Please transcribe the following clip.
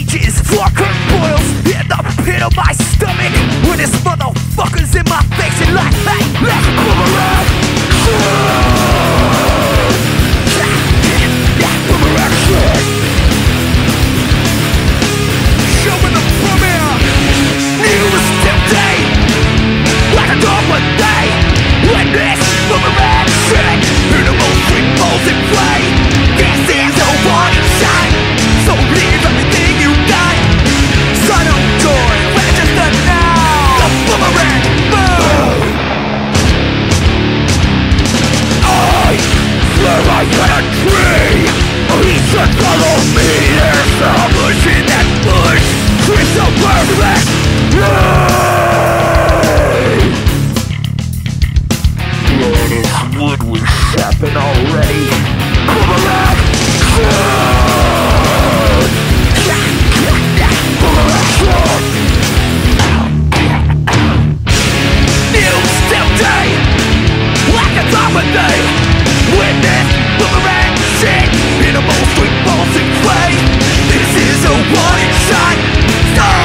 rages, fucking boils in the pit of my stomach. When this motherfucker's in my face and like, hey, let's boomerang. Boomerang shit. Showing the premiere. News today, like a dog one day. When this boomerang shit, beautiful freak balls in play. This is a warning sign, so leave everything you got. Son of joy, register now. The boomerang boom. I swear I got a tree. He should follow me. There's a bush in that bush. It's a perfect yeah, this wood was sapping already. Boomerang! News today, like a diamond day. Witness boomerang shit in a most repulsive way. This is a warning shot.